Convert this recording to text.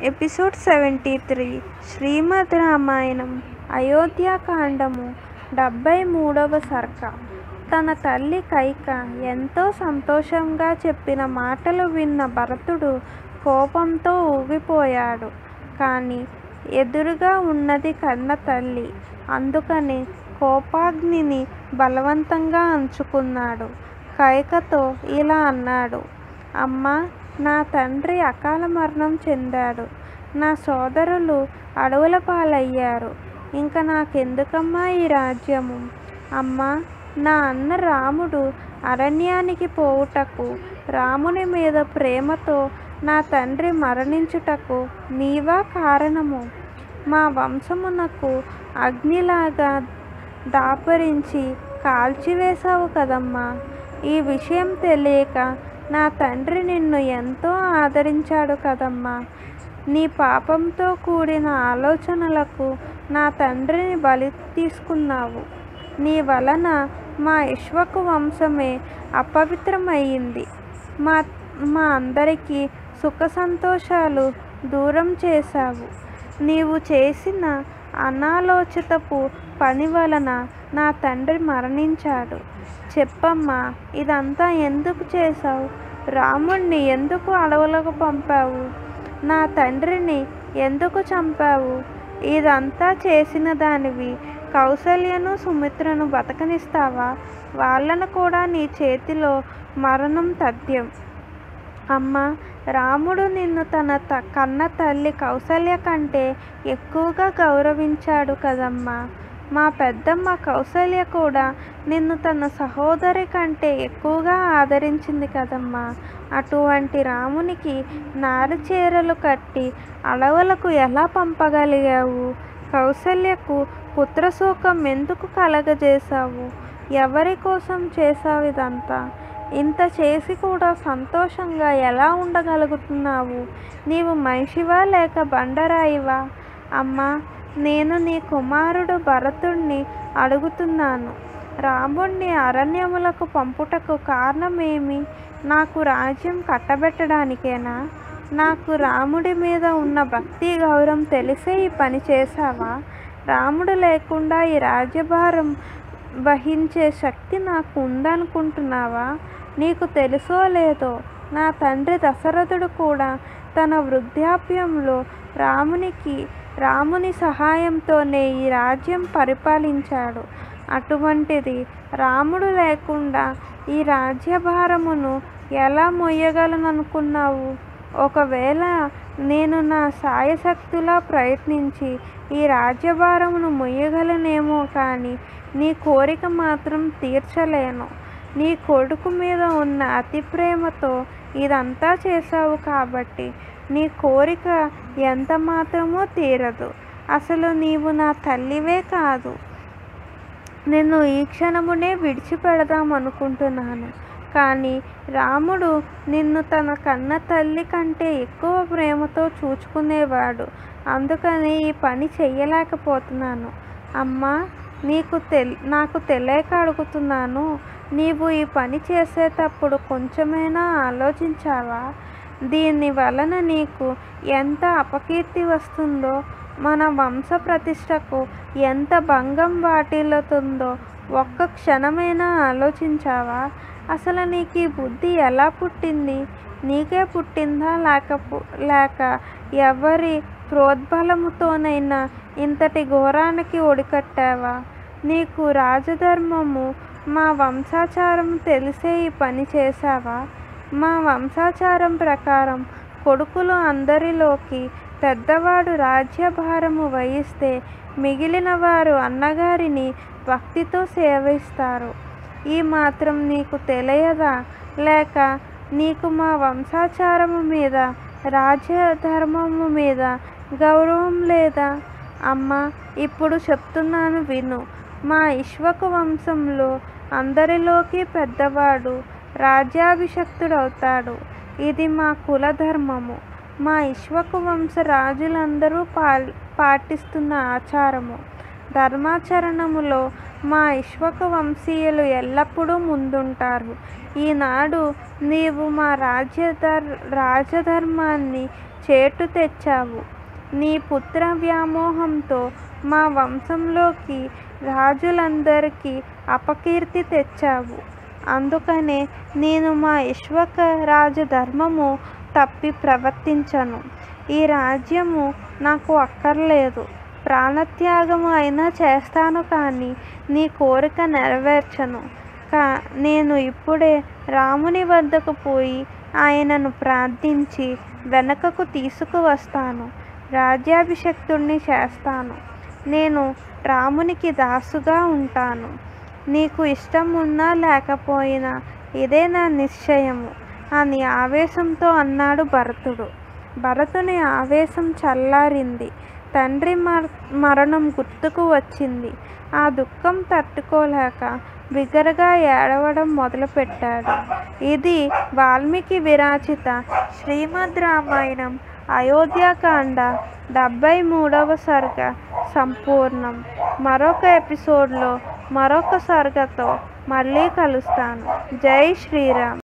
Episode 73 శ్రీమద్ రామాయణం అయోధ్య కాండము 73వ సర్గ. తన తల్లి కైక ఎంతో సంతోషంగా చెప్పిన మాటలు విన్న భరతుడు కోపంతో ఊగిపోయాడు. కానీ ఎదురుగా ఉన్నది కన్న తల్లి. అందుకని కోపాగ్నిని బలవంతంగా అంచుకున్నాడు. కైకతో ఇలా అన్నాడు: అమ్మా, నా తండ్రి అకాల మరణం చెందాడు. నా సోదరులు అడవుల పాలయ్యారు. ఇంకా నాకెందుకమ్మా ఈ రాజ్యము? అమ్మా, నా అన్న రాముడు అరణ్యానికి పోవుటకు, రాముని మీద ప్రేమతో నా తండ్రి మరణించుటకు నీవా కారణము? మా వంశమునకు అగ్నిలాగా దాపరించి కాల్చివేశావు కదమ్మా. ఈ విషయం తెలియక నా తండ్రి నిన్ను ఎంతో ఆదరించాడు కదమ్మా. నీ పాపంతో కూడిన ఆలోచనలకు నా తండ్రిని బలి తీసుకున్నావు. నీ వలన మా ఇక్ష్వాకు వంశమే అపవిత్రమయ్యింది. మా అందరికీ సుఖ సంతోషాలు దూరం చేశావు. నీవు చేసిన అనాలోచితపు పని వలన నా తండ్రి మరణించాడు. చెప్పమ్మా, ఇదంతా ఎందుకు చేశావు? రాముణ్ణి ఎందుకు అడవులకు పంపావు? నా తండ్రిని ఎందుకు చంపావు? ఇదంతా చేసిన దానివి కౌసల్యను సుమిత్రను బతకనిస్తావా? వాళ్ళను కూడా నీ చేతిలో మరణం తథ్యం. అమ్మా, రాముడు నిన్ను తన కన్న తల్లి కౌసల్య కంటే ఎక్కువగా గౌరవించాడు కదమ్మా. మా పెద్దమ్మ కౌసల్య కూడా నిన్ను తన సహోదరి కంటే ఎక్కువగా ఆదరించింది కదమ్మా. అటువంటి రామునికి నారచీరలు కట్టి అడవులకు ఎలా పంపగలిగావు? కౌసల్యకు పుత్రశోకం ఎందుకు కలగజేశావు? ఎవరి కోసం చేశావు ఇదంతా? ఇంత చేసి కూడా సంతోషంగా ఎలా ఉండగలుగుతున్నావు? నీవు మనిషివా లేక బండరాయివా? అమ్మా, నేను నీ కుమారుడు భరతుణ్ణి అడుగుతున్నాను. రాముణ్ణి అరణ్యములకు పంపుటకు కారణమేమి? నాకు రాజ్యం కట్టబెట్టడానికేనా? నాకు రాముడి మీద ఉన్న భక్తి గౌరవం తెలిసే ఈ పని చేశావా? రాముడు లేకుండా ఈ రాజ్యభారం వహించే శక్తి నాకు ఉందనుకుంటున్నావా? నీకు తెలుసో లేదో, నా తండ్రి దశరథుడు కూడా తన వృద్ధాప్యంలో రాముని సహాయంతోనే ఈ రాజ్యం పరిపాలించాడు. అటువంటిది రాముడు లేకుండా ఈ రాజ్యభారమును ఎలా మొయ్యగలననుకున్నావు? ఒకవేళ నేను నా సాయశక్తులా ప్రయత్నించి ఈ రాజ్యభారమును మొయ్యగలనేమో కానీ నీ కోరిక మాత్రం తీర్చలేను. నీ కొడుకు మీద ఉన్న అతి ప్రేమతో ఇదంతా చేశావు కాబట్టి నీ కోరిక ఎంత మాత్రమో తీరదు. అసలు నీవు నా తల్లివే కాదు. నిన్ను ఈ క్షణమునే విడిచిపెడదామనుకుంటున్నాను. కానీ రాముడు నిన్ను తన కన్న తల్లి కంటే ఎక్కువ ప్రేమతో చూచుకునేవాడు. అందుకని ఈ పని చెయ్యలేకపోతున్నాను. అమ్మా, నాకు తెలియక అడుగుతున్నాను. నీవు ఈ పని చేసేటప్పుడు కొంచెమైనా ఆలోచించావా? దీని వలన నీకు ఎంత అపకీర్తి వస్తుందో, మన వంశ ప్రతిష్టకు ఎంత భంగం వాటిల్లుతుందో ఒక్క క్షణమైనా ఆలోచించావా? అసలు నీకు ఈ బుద్ధి ఎలా పుట్టింది? నీకే పుట్టిందా లేక ఎవరి ప్రోద్బలముతోనైనా ఇంతటి ఘోరానికి ఒడికట్టావా? నీకు రాజధర్మము, మా వంశాచారం తెలిసే ఈ పని చేశావా? మా వంశాచారం ప్రకారం కొడుకులు అందరిలోకి పెద్దవాడు రాజ్యభారము వహిస్తే మిగిలిన వారు అన్నగారిని భక్తితో సేవిస్తారు. ఈ మాత్రం నీకు తెలియదా? లేక నీకు మా వంశాచారము మీద, రాజ్యధర్మము మీద గౌరవం లేదా? అమ్మా, ఇప్పుడు చెప్తున్నాను విను. మా ఇక్ష్వాకు వంశంలో అందరిలోకి పెద్దవాడు రాజ్యాభిషక్తుడవుతాడు. ఇది మా కులధర్మము. మా ఇక్ష్వాకు వంశ రాజులందరూ పాటిస్తున్న ఆచారము. ధర్మాచరణములో మా ఇక్ష్వాకు వంశీయులు ఎల్లప్పుడూ ముందుంటారు. ఈనాడు నీవు మా రాజధర్మాన్ని చేటు తెచ్చావు. నీ పుత్ర వ్యామోహంతో మా వంశంలోకి రాజులందరికీ అపకీర్తి తెచ్చావు. అందుకనే నేను మా ఇక్ష్వాక రాజధర్మము తప్పి ప్రవర్తించను. ఈ రాజ్యము నాకు అక్కర్లేదు. ప్రాణత్యాగము అయినా చేస్తాను, కానీ నీ కోరిక నెరవేర్చను. నేను ఇప్పుడే రాముని వద్దకు పోయి ఆయనను ప్రార్థించి వెనకకు తీసుకువస్తాను. రాజ్యాభిషిక్తుణ్ణి చేస్తాను. నేను రామునికి దాసుగా ఉంటాను. నీకు ఇష్టం ఉన్నా లేకపోయినా ఇదే నా నిశ్చయము అని ఆవేశంతో అన్నాడు భరతుడు. భరతుని ఆవేశం చల్లారింది. తండ్రి మరణం గుర్తుకు వచ్చింది. ఆ దుఃఖం తట్టుకోలేక బిగ్గరగా ఏడవడం మొదలుపెట్టాడు. ఇది వాల్మీకి విరచిత శ్రీమద్ రామాయణం అయోధ్యకాండ 73వ సర్గ సంపూర్ణం. మరొక ఎపిసోడ్లో మరొక సర్గతో మళ్ళీ కలుస్తాను. జై శ్రీరామ్.